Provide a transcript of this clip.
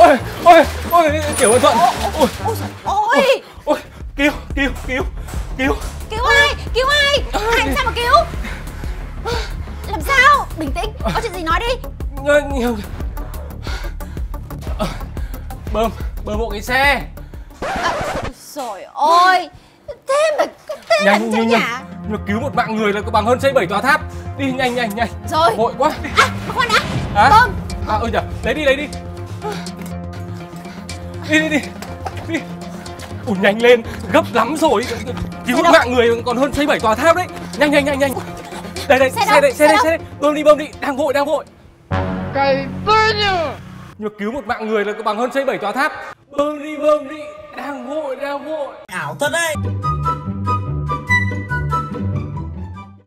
Ôi, ôi, ôi, Kiều ơi Thuận. Ôi, Ôi, ôi, cứu, cứu, cứu, cứu. cứu ai? Cứu ai? Anh sao mà cứu? Làm sao? Bình tĩnh, có chuyện gì nói đi. Bơm hộ cái xe. Trời ơi, thế mà thế lần chứ nhỉ? Nhưng mà cứu một mạng người là bằng hơn xây 7 tòa tháp. Đi nhanh nhanh nhanh. Rồi. Vội quá. À, khoan đã. Hả? Bơm. Nhở, lấy đi. Đi. Đi. Ủa nhanh lên, gấp lắm rồi. Cứu một mạng người còn hơn xây 7 tòa tháp đấy. Nhanh. Đây, xe đây. Bơm đi, đang vội. Cày vơi nhờ. Nhưng mà cứu một mạng người là bằng hơn xây 7 tòa tháp. Bơm đi, đang vội. Ảo thật đấy.